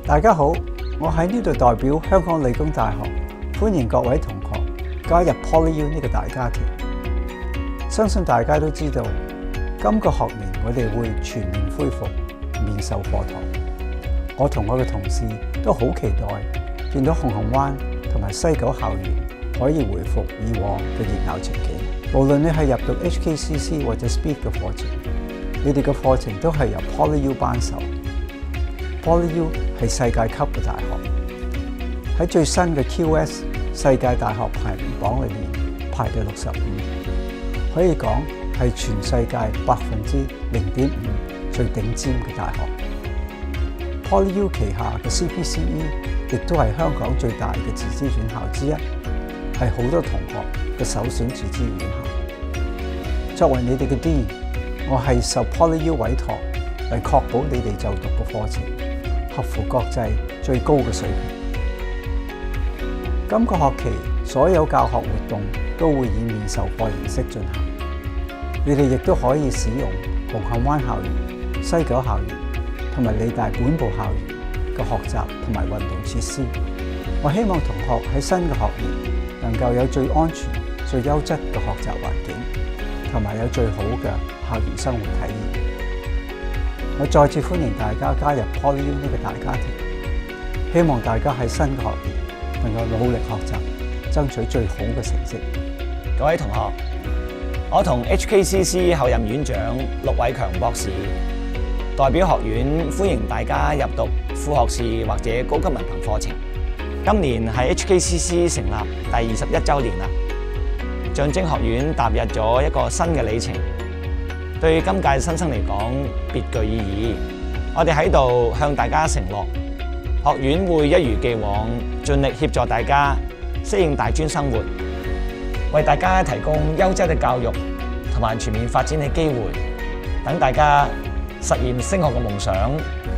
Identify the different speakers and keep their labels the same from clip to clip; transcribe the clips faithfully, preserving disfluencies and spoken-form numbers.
Speaker 1: 大家好，我喺呢度代表香港理工大學，歡迎各位同學加入 PolyU 呢個大家庭。相信大家都知道，今個學年我哋會全面恢復面授課堂。我同我嘅同事都好期待見到紅磡灣同埋西九校園可以回復以往嘅熱鬧情景。無論你係入讀 H K C C 或者 Speed 嘅課程，你哋嘅課程都係由 PolyU 頒授。PolyU 係世界級嘅大學，喺最新嘅 Q S 世界大學排名榜裏面排第六十五，可以講係全世界百分之零點五最頂尖嘅大學。PolyU 旗下嘅 C P C E 亦都係香港最大嘅自資院校之一，係好多同學嘅首選自資院校。作為你哋嘅 Dean， 我係受 PolyU 委託嚟確保你哋就讀嘅課程合乎國際最高嘅水平。今個學期所有教學活動都會以面授課形式進行，你哋亦都可以使用紅磡灣校園、西九校園同埋理大本部校園嘅學習同埋運動設施。我希望同學喺新嘅學年能夠有最安全、最優質嘅學習環境，同埋有最好嘅校園生活體驗。我再次歡迎大家加入 PolyU 呢個大家庭，希望大家喺新嘅學年能夠努力學習，爭取最好嘅成績。
Speaker 2: 各位同學，我同 H K C C 候任院長陸偉強博士代表學院歡迎大家入讀副學士或者高級文憑課程。今年係 H K C C 成立第二十一週年啦，象徵學院踏入咗一個新嘅里程。對今屆新生嚟講，別具意義。我哋喺度向大家承諾，學院會一如既往，盡力協助大家適應大專生活，為大家提供優質嘅教育同埋全面發展嘅機會，等大家實現升學嘅夢想。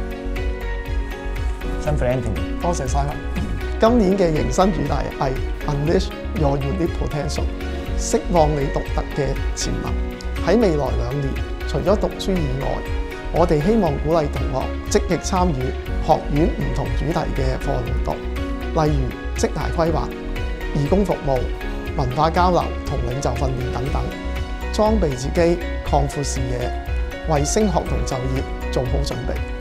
Speaker 2: 辛苦 Anthony，
Speaker 3: 多謝晒啦。今年嘅迎新主題係 Unleash Your Unique Potential， 釋放你獨特嘅潛能。喺未來兩年，除咗讀書以外，我哋希望鼓勵同學積極參與學院唔同主題嘅課外活動，例如職涯規劃、義工服務、文化交流同領袖訓練等等，裝備自己，擴闊視野，為升學同就業做好準備。